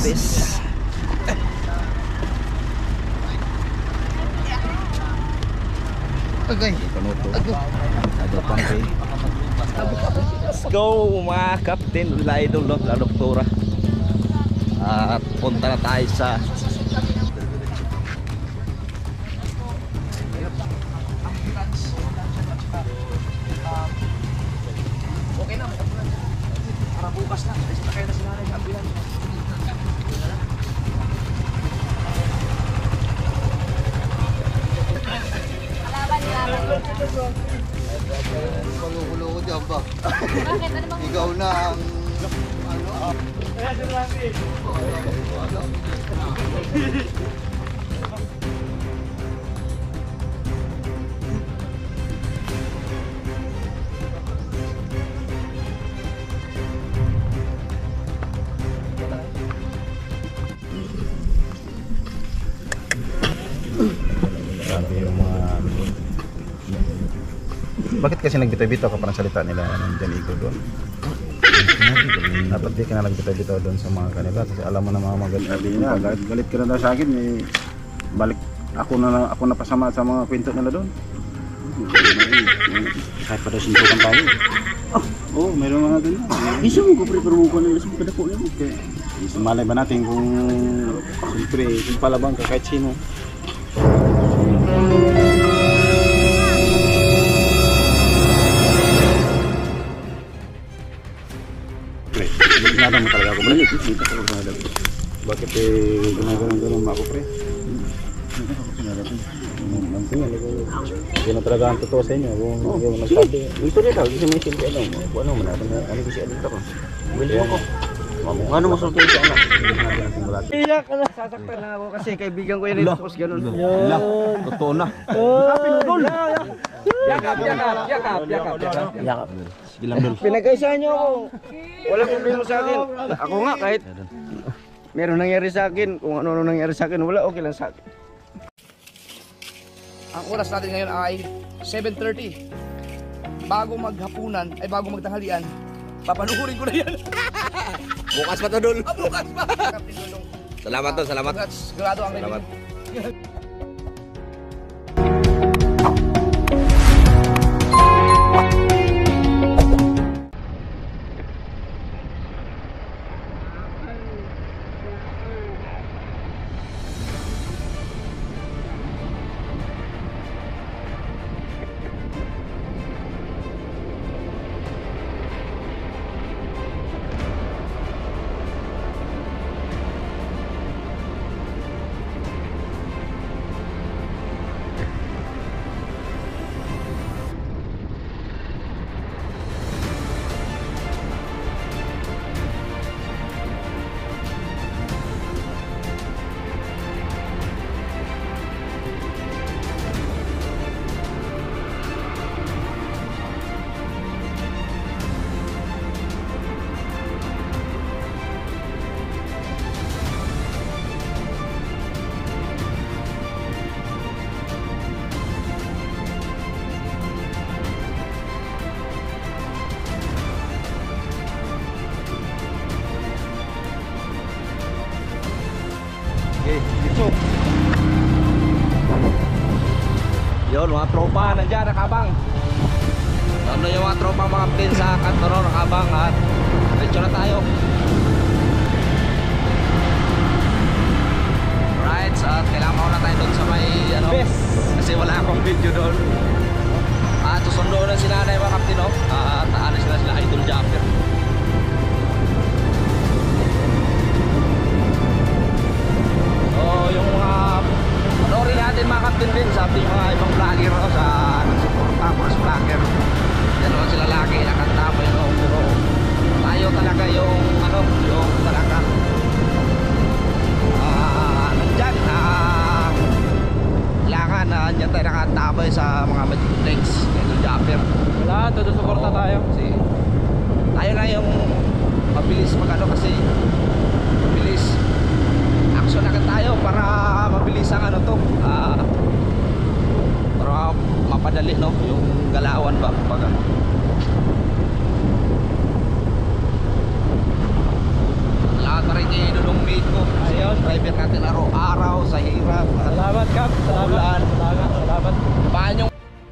Bes. Okay. Let's go mga kapten, idol, la doktora. At punta na tayo sa okay na, para bukas na. Kaya na sinanay sa ambulan. Malukulo ko dyan ba? Bakit? Ano bang Ikaw na ang ano? Grabe yung mga... Bakit kasi nagbitaw-bitaw ka parang salita nila nandiyan ikaw doon? Dapat di ka na nagbitaw-bitaw doon sa mga kanila kasi alam mo na mga magalit. Sabi niya, galit ka na daw sa akin eh. Balik ako na pasama sa mga kwento nila doon. Kahit pa daw sintukan tayo. Oo, mayroon mga ganyan. Isa mo ko prepare mo ko na isa mo kadako niya. Malay ba natin kung siyempre kung palabang ka kahit sino. Pre, nada mo talaga ako. Balik, dito ako sa halaga. Bakit ginagawa mo ako, pre? Hindi na talaga ang totoo sa inyo. Kung nagsabi, ito rin daw, hindi may simple ano. Ano man natin, ano kasi dito ko. Bili mo ko. Kung ano masulto yung anak. Iyak ka na. Sasaktan na ako kasi kaibigan ko yun. Tapos ganun. totoo na. Yakap. Pinagkaisahan niyo ako. Walang problema sa akin. Ako nga kahit meron nangyari sa akin, kung ano nangyari sa akin, wala, okay lang sa akin. Ang oras natin ngayon ay 7:30. Bago maghapunan, ay bago magtanghalian, papanuhurin ko na yan. Bukas pa to, Dol. Bukas pa. Captain Dulong. Salamat, Dol. Salamat. Sigurado ang Salamat. Yun, mga tropa nandiyan, nakabang. Ano yung mga tropa mga pin sa kanto ron, nakabang at diretso na tayo. Right, so kailangan mauna tayo doon sa may ano, kasi wala akong video doon. At susundo na si nanay mga kaptin, no? At alis na sila Idol Japper. So yung mga panoorin natin mga kaptin din sa ating mga ibang vlogger, no? Sa nagsuporta, mas vlogger. Yan naman sila lagi, nakanta mo yun, no? Pero tayo talaga yung ano, yung talaga nandyan na kailangan na andyan tayo nakatabay sa driver natin araw-araw sa hirap. Salamat, Kap. Ulan. Salamat. Paano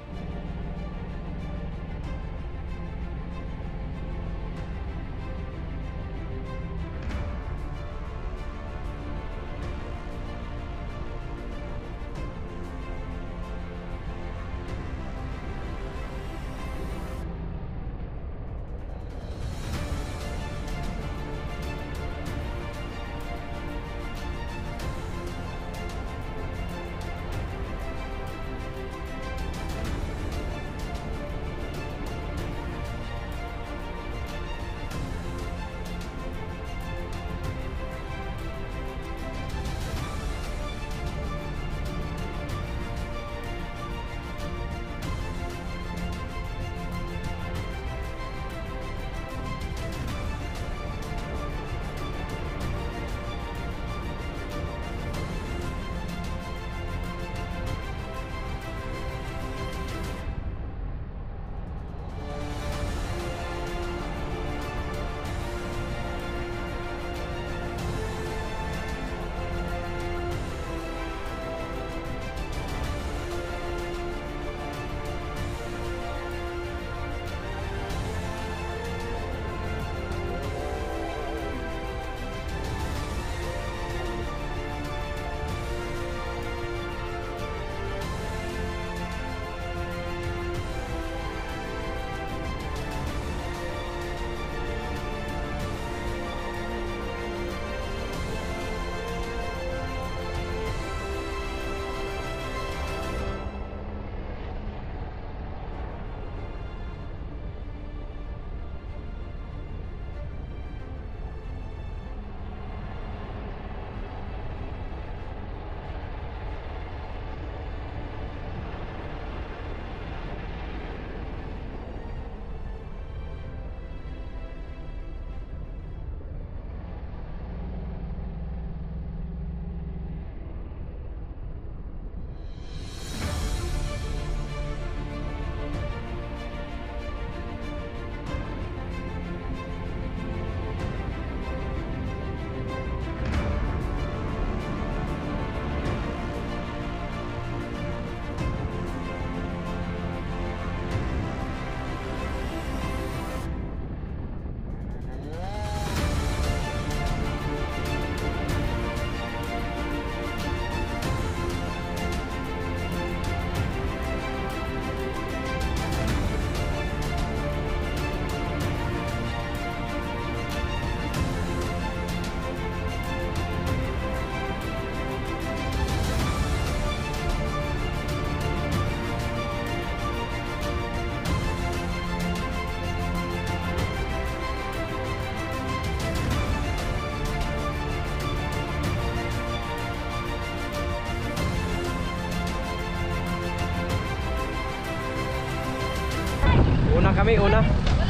Una kami, una.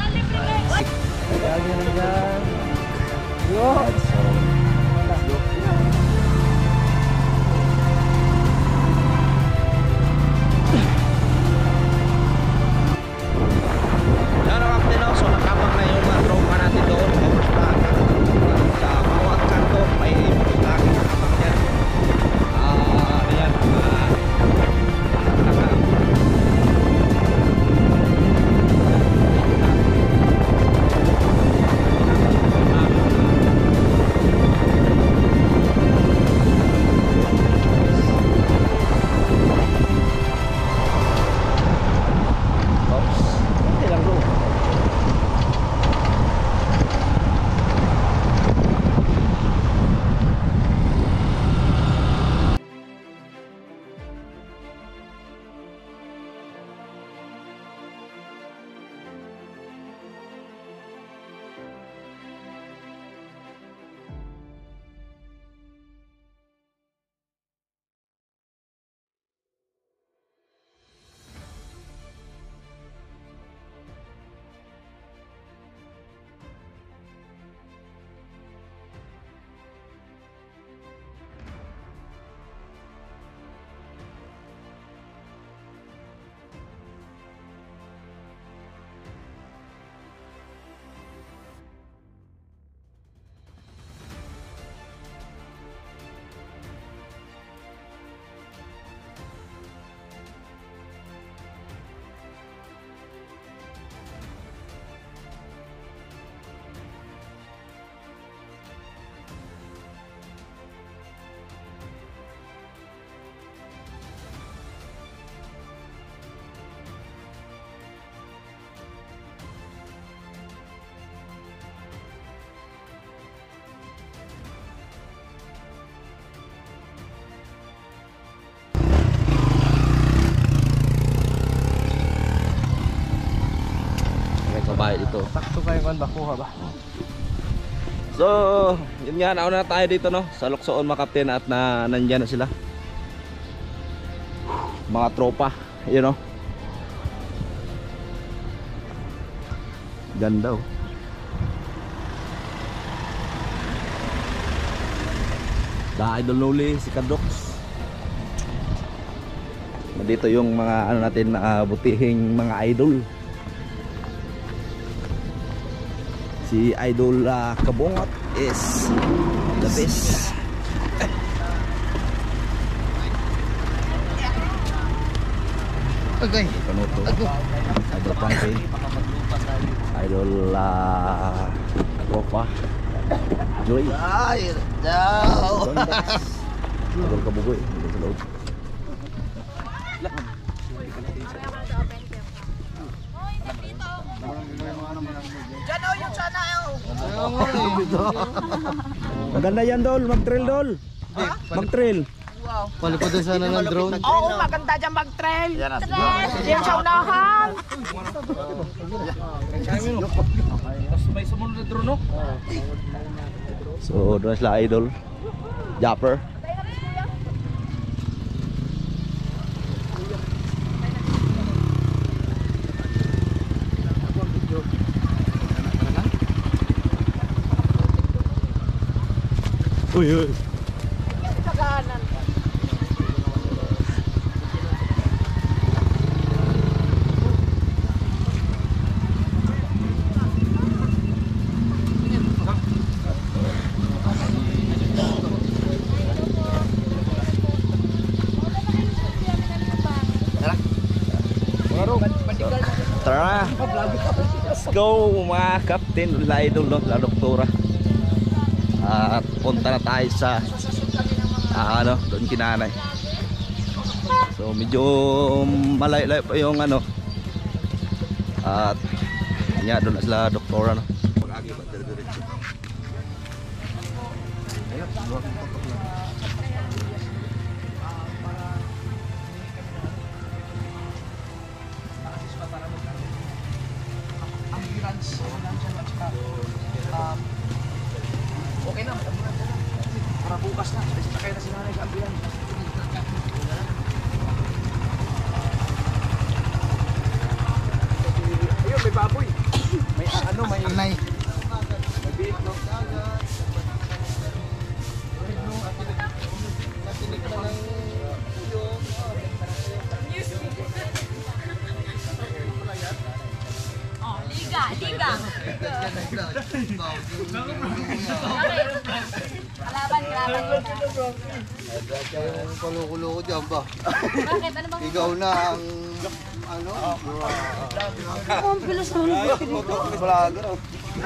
Yan ang kapatid, no? So nakabang na yung mga tropa natin doon. Sa bawat kanto may lagi nakabang yan. Ayan, dito. Sakto kayo kan bakuha ba? So, yun nga, nauna na tayo dito no, sa Luksoon mga kapten at nandyan na sila. Mga tropa, yun no. Ganda oh. Da Idol Loli, si Kadox. Dito yung mga ano natin butihing mga idol. Si Idol Kabungot is the best. Okay. Kanuto. Idol Frankie. Idol Ropa. Joy. Ay, daw. Idol Kabugoy. Idol sa loob. Maganda yan Dol, mag-trail Dol. Mag-trail. Palipadan sana ng drone. Oo, maganda dyan mag-trail. Yan sa unahan. May sumunod na drone no? So, doon sila Idol. Japper. Uy, uy. Tara, let's go mga kapten, la idol no, la doktora. At punta na tayo sa ano, doon kinanay. So medyo malayo-layo pa yung ano. At kanya doon na sila doktora no. Pag-agi ba diretso. Okay na, para bukas na. Sakay na si nanay sa ambulance. Ayun, may baboy. May ano, may... Anay. May biik, no? Oh, liga, liga. Kalaban, kalaban. Yung palukulo ko dyan ba? Bakit? Ano bang... Ikaw na ang ano? Ang bilis naman. Vlogger oh.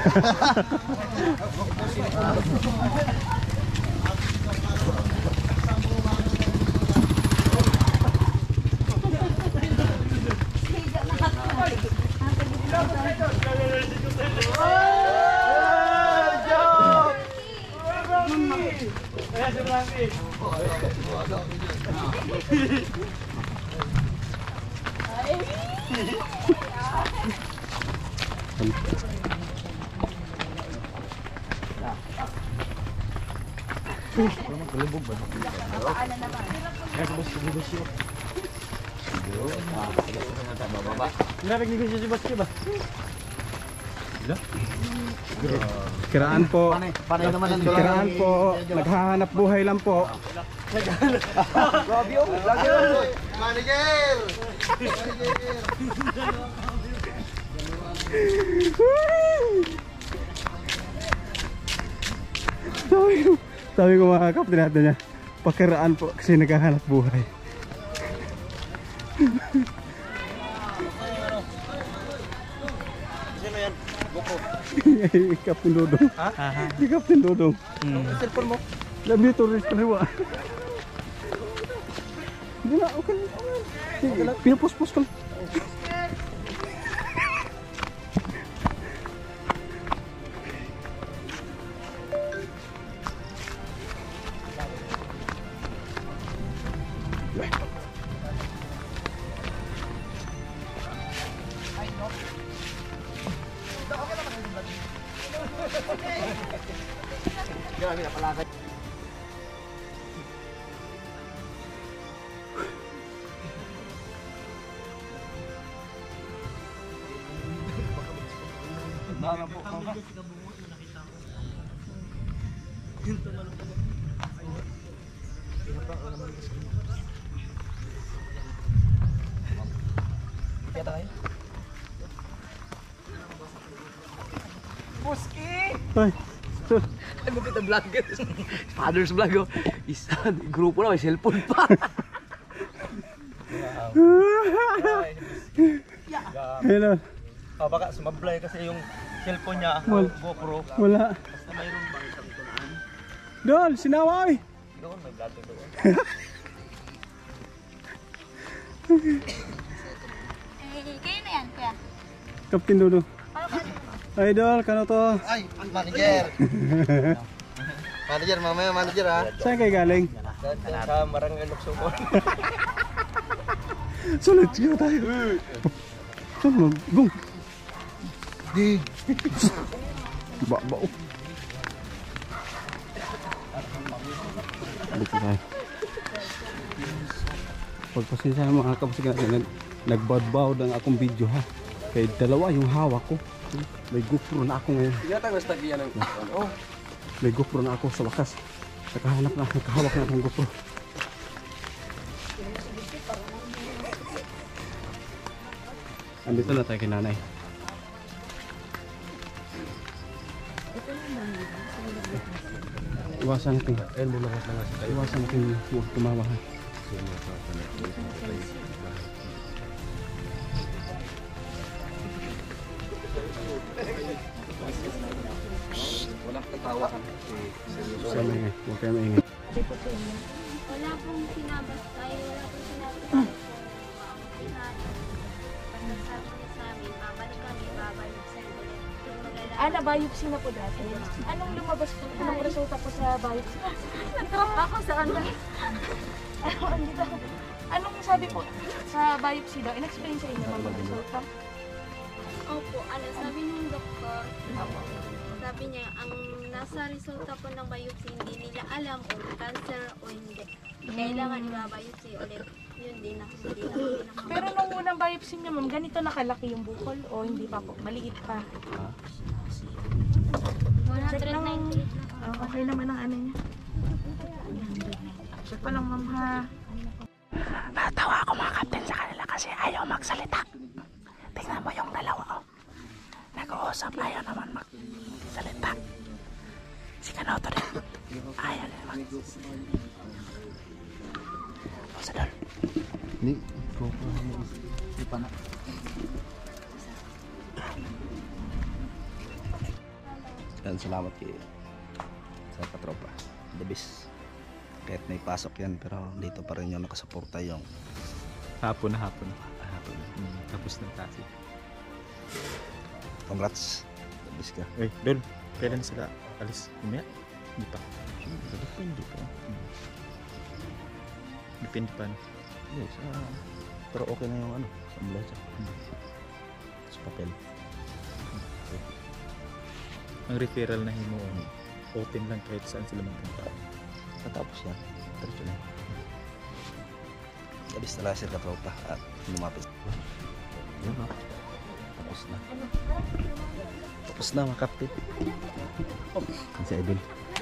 Kiraan po. Panay naman ang Kiraan po. Naghahanap buhay lang po. Grabe oh. Vlogger. Manager. Sabi ko mga kapatid natin niya, pakiraan po kasi naghahanap buhay. Kapten Dodong. Si Kapten Dodong. Cellphone mo? Labi turis kaliwa. Hindi na, okay lang. Pinapos-pos ka lang. lalakad. Ay, Ano kita vlogger? Father's vlog oh. Isa, grupo na may cellphone pa. hello. Baka sumablay kasi yung cellphone niya, GoPro. Wala. Basta mayroon bang isang tunaan. Dol, sinaway. Doon, may vlog doon. Kayo na yan, kuya. Kapten Dudu. Idol, kano to? Ay, manager. Manager, mamaya manager ha. Saan kayo galing? Sa Barangay Luxubon. Sulit siya tayo. Saan mo? Bung. Di. Ba. Balik na tayo. Pagpasensya ng mga kapasig natin, nagbadbawd ang akong video ha. Kaya dalawa yung hawak ko. May GoPro na ako ngayon. May GoPro na ako sa wakas. Nakahawak na akong GoPro. Andito na tayo kay nanay. Iwasan natin. Iwasan natin huwag tumawa ha. Walang tatawa ka. Huwag kayo maingay. Wala pong sinabas tayo, wala pong sinabas. Pagkasabi niya sa amin, babalik kami, babalik sa ulit. Nabiopsy na po dati. Anong lumabas po? Anong resulta po sa biopsy? Natrap ako sa ano. Anong sabi po sa biopsy daw? In-explain sa inyo ang resulta? Opo, sabi ng doktor, sabi niya, ang nasa resulta po ng biopsy, hindi nila alam kung cancer o hindi. Kailangan i-biopsy ulit. Yun din ako, hindi na kami Pero nung unang biopsy niya, ma'am, ganito nakalaki yung bukol o hindi pa po? Maliit pa? 198 na. Okay naman ang ano niya. Check pa lang, ma'am, ha? Natawa ako mga kapten sa kanila kasi ayaw magsalita. Tingnan mo yung dalawa oh. Nag-uusap, ayaw naman magsalita. Si Kanoto rin. Ayaw rin magsalita. O sa dol. Hindi. GoPro. Hindi pa na. Yan, salamat kay sa katropa. The best. Kahit may pasok yan pero dito pa rin yung nakasuporta yung Hapon. hapon. Tapos ng tasi. Congrats. The best ka. Eh, Dol, kailan sila alis? Umaya? Hindi pa. Depende pa. Depende pa. Yes, pero okay na yung ano, sa ambulansya. Sa papel. Ang referral na himo, open lang kahit saan sila magpunta. Katapos yan, diretso na. Labis na laser ka tropa at lumapis. Yun o. Tapos na. Tapos na mga kapit. Ang si Idol.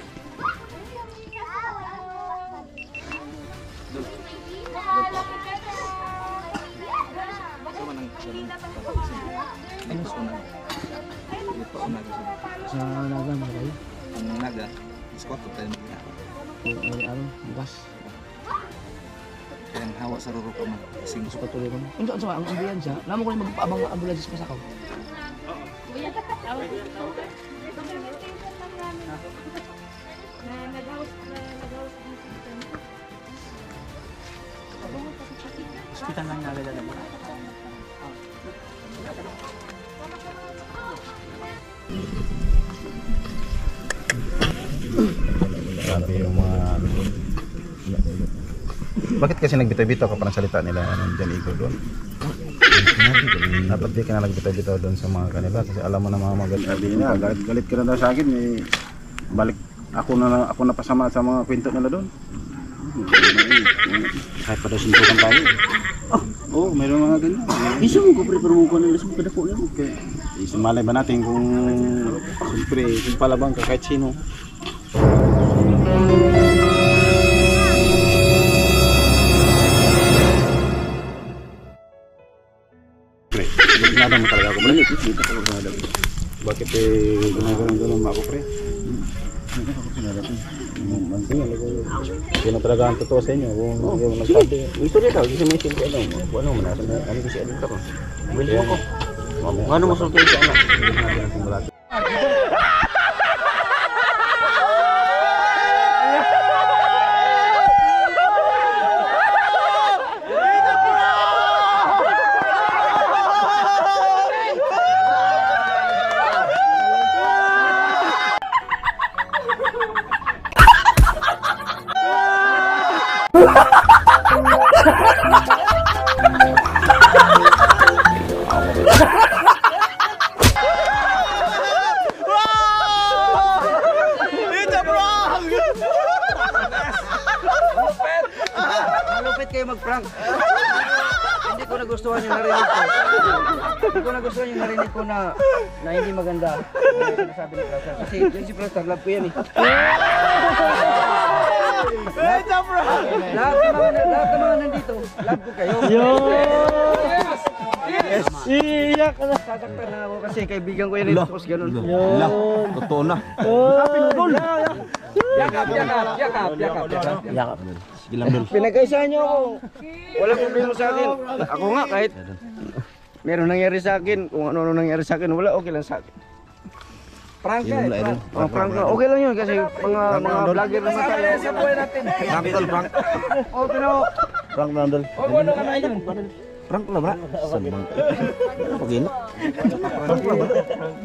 Ano sa unag? Ano pa unag? Sa naga mga kayo. Ang naga, squat ko tayo mga. Bukas. Kaya ang hawa sa ruro ko mo. Kasing Sukat tuloy ko. Unsa sa ang ambulansya? Namo ko rin mag-abang ambulansya pa sa kaw. Hospital lang nalala mo. Sabi yung mga... Bakit kasi nagbitaw-bitaw ka pa ng salita nila John Igor doon? Dapat di ka na nagbitaw-bitaw doon sa mga kanila kasi alam mo na mga magalit. Sabi niya, galit ka na daw sa akin, may ako na pasama sa mga kwento nila doon. Kahit pa daw suntukan tayo. Oo, mayroon mga ganyan. Isa mo ko pero mo ko nila sa kadako na. Okay. Malay ba natin kung siyempre kung palabang ka kahit sino. Pre, nada mo talaga ako. Malamit, dito ako nada. Bakit gano'n mo ako, pre? Yun ang talaga ang totoo sa inyo. Kung yung nagsabi, ito rin daw, kasi may silbi ano mo na, ano kasi alin ka ko. Bili mo ko. Ano mo sulti sa anak? Malupit kayo mag-prank. Hindi ko nagustuhan yung narinig ko. Hindi ko nagustuhan yung narinig ko na hindi maganda. Yung sinasabi ni Prastar. Kasi yung si Prastar, love ko yan eh. Lahat ng mga nandito, love ko kayo. Yes! Iyak ka na. Sasaktan na ako kasi kaibigan ko yan eh. Tapos ganun. Totoo na. Yakap. Sige lang dun. Pinagkaisahan niyo ako. Walang problema sa akin. Ako nga kahit meron nangyari sa akin, kung ano nangyari sa akin, wala, okay lang sa akin. Prank ka eh. Prank ka. Okay lang yun kasi mga vlogger naman tayo. Sa buhay natin. Prank tol, prank. Okay na. Prank na tol. Ano ka na yun? Prank na ba? Sabang. Pagino. Prank na ba?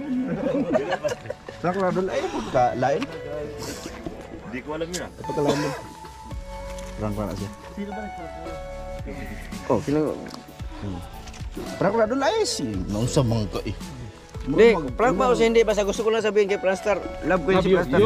Prank na tol. Ay, lain. Hindi ko alam yun ah. Ito kalaman mo. Prank na siya. Oh, kailan. Prank na tol. Ay, naunsa mga ka eh. Hindi, prank ba o siya hindi? Basta gusto ko lang sabihin kay Prastar, love ko yun si Prastar.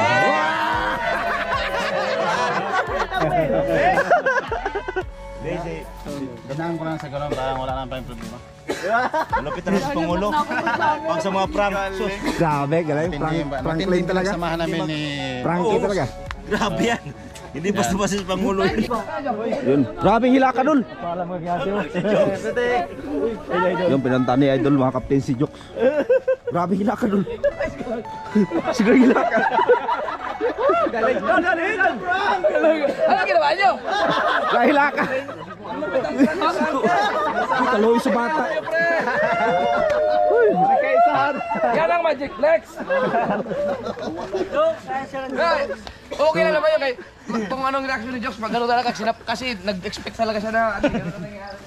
Ganahan ko lang sa gano'n, parang wala lang pa yung problema. Malapit na sa Pangulo. Pag sa mga prank. Grabe, galing. Prank talaga. Samahan namin ni... Pranky talaga. Grabe yan. Hindi basta-basta sa Pangulo yun. Yun. Grabe hila ka dun. Yung pinanta ni Idol, mga Captain si Jokes. Grabe hila ka dun. Siguro hila ka. Galing. Ano ginawa nyo? Hila ka. Kaloy sa bata. Yan ang Magic Flex. Okay na naman yun kay kung anong reaction ni Jokes pag gano'n talaga kasi nag-expect talaga siya na gano'n na nangyari.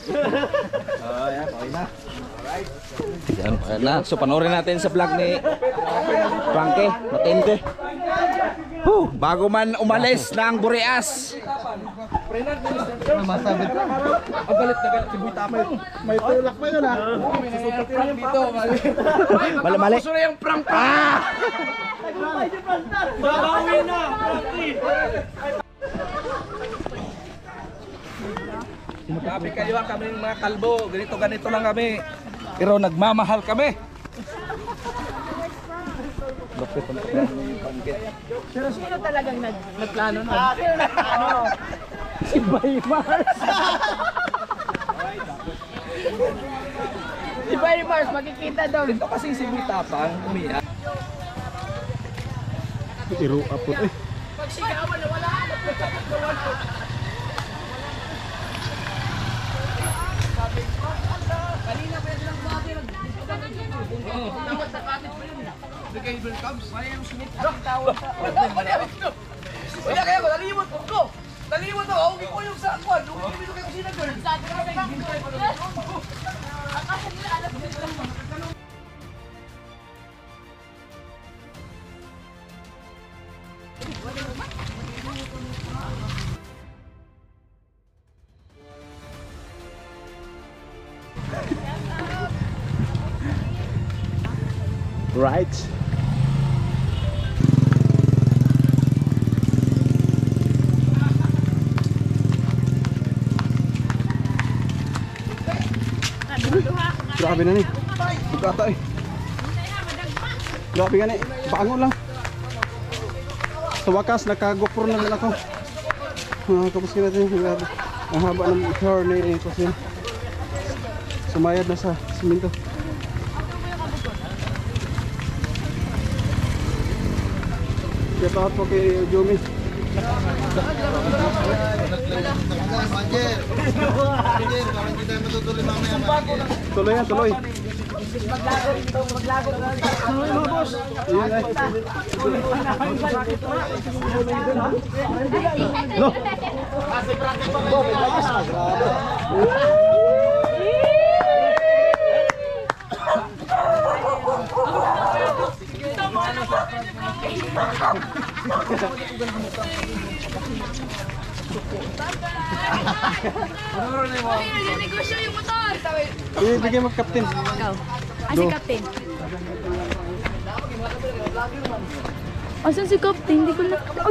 Ayan na. So panoorin natin sa vlog ni Frankie. Matindi. Bago man umalis ng Boreas. Ang galit na galit si Buy Tapay. May tulak pa yun ha. May dito. Mali. Gusto na yung prank prank. Babawi na. Grabe kayo ha, kami mga kalbo. Ganito lang kami. Pero nagmamahal kami. Pero sino talagang nagplano nun? Si Baymars! Si Baymars, makikita daw. Ito kasi si Buy Tapang umiyak. Iro apot eh. Pag sigawan na wala. Kanina pa yan lang bagay. Tawad sa katit pa yun. The cable comes. Mayroong Smith ang tawad sa... Wala kaya ko, nalimot ko. Nalimot ko, huwag ko yung sa kwan. Huwag ko kayo kasi nag-girl. Akasa nila alam nila. Right. Grabe na ni. Bukata eh. Grabe nga ni. Bangon lang. Sa wakas, naka-GoPro na lang ako. Kapusin natin. Grabe. Ang haba ng hair ni Kusin. Sumayad na sa siminto. Shout out po kay Jomi. Manager, parang hindi tayo matutuloy mamaya, manager. Tuloy yan, tuloy. Tuloy mga boss. Ayan ay. No. Negosyo yung motor! Ibigay mo captain. Ikaw. Si Captain. Asan si Captain? Hindi ko na... Ay!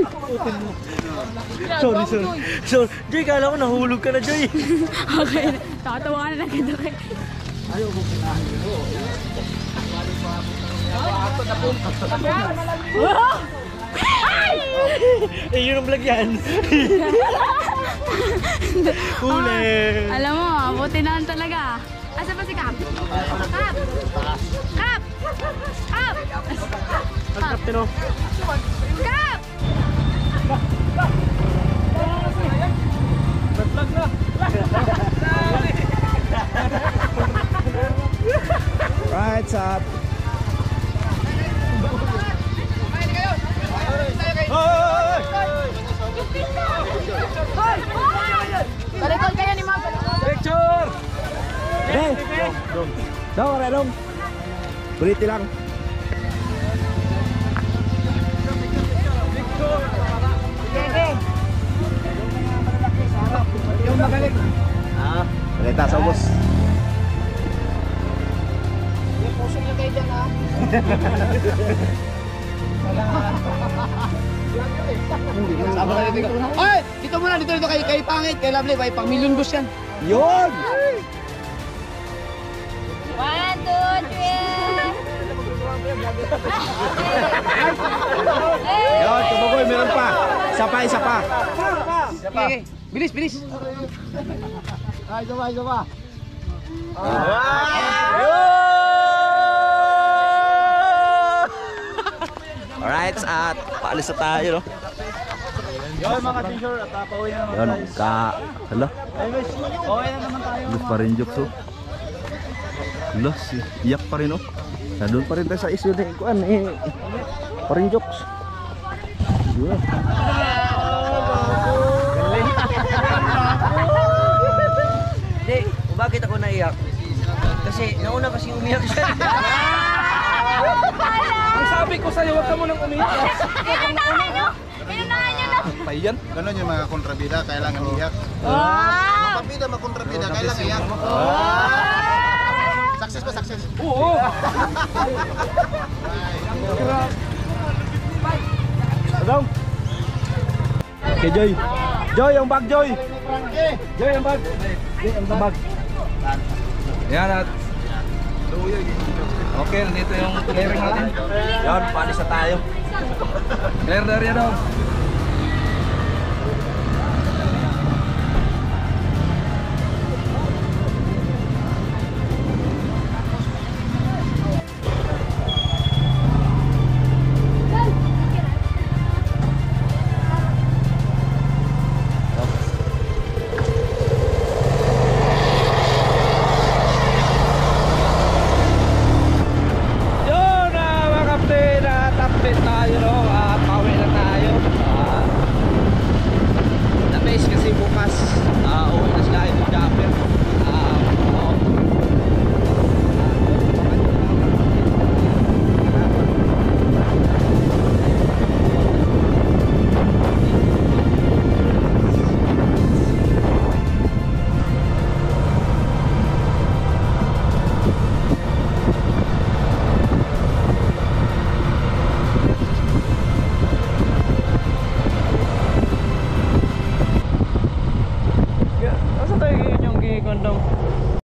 Sorry. Joy, kala ko nahulog ka na, Joy. Okay. Tatawa na lang kita kay... Eh, yun ang vlog yan. Huli. Alam mo, buti na talaga. Asa pa si Cap? Cap! Cap! Cap! Cap! Captain oh. Cap! Right, up. Talikod kayo ni Mag. Picture! Hey! Dong, wala dong. Pretty lang. Yung magaling. Balita sa ubos. Yung puso niyo kayo dyan, ha? Sama kayo dito. Ay! Dito muna, dito kay Pangit, kay Lovely, kay pang million boss yan. Yun! 1, 2, 3. Yun, tumugoy, meron pa. Isa pa. Okay, bilis, bilis. Ay, isa pa. Alright, at paalis na tayo, no? Yun, mga t-shirt, at pauwi na naman. Yun, hala. Okay na naman tayo. Lus pa rin jokes, oh. Lus, iyak pa rin, oh. Nandun pa rin tayo sa issue na ikuan, eh. Pa rin jokes. Yun. Hindi, bakit ako naiyak? Kasi nauna kasi umiyak siya. Ang sabi ko sa'yo, huwag ka munang umiyak. Inunahan nyo na. Payan. Ganon yung mga kontrabida, kailangan iyak. Wow! Mapabida, makontrabida, kailangan iyak. Success ba, success? Oo. Dong. Okay, Joy. Joy, yung bag, Joy. Joy, yung bag. Yung bag. Yan at. Okay, nandito yung clearing natin. Yun, paalis na tayo. Clear na rin daw.